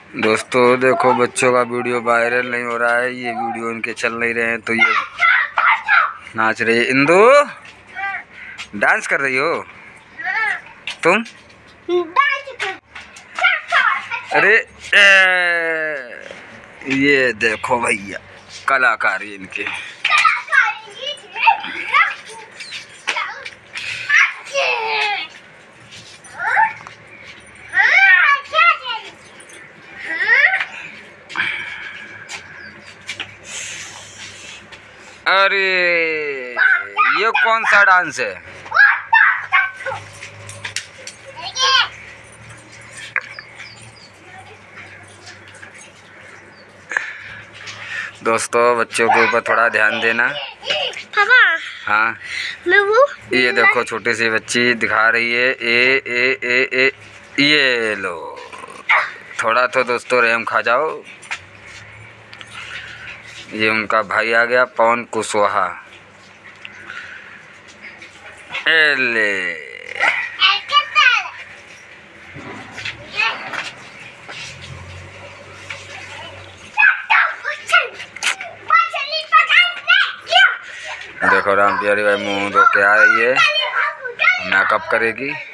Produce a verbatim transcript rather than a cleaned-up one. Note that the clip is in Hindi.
दोस्तों देखो, बच्चों का वीडियो वायरल नहीं हो रहा है। ये वीडियो इनके चल नहीं रहे हैं तो ये नाच रही है। इंदु, डांस कर रही हो तुम? अरे ए, ये देखो भैया, कलाकार इनके। अरे ये कौन सा डांस है? दोस्तों बच्चों के ऊपर थोड़ा ध्यान देना। पापा, हाँ मैं वो ये देखो, छोटी सी बच्ची दिखा रही है। ए ए ए ए ये लो, थोड़ा तो दोस्तों रहम खा जाओ। ये उनका भाई आ गया, पवन कुशवाहा। ले देखो, राम प्यारी भाई मुंह धो के आ रही है, मेकअप करेगी।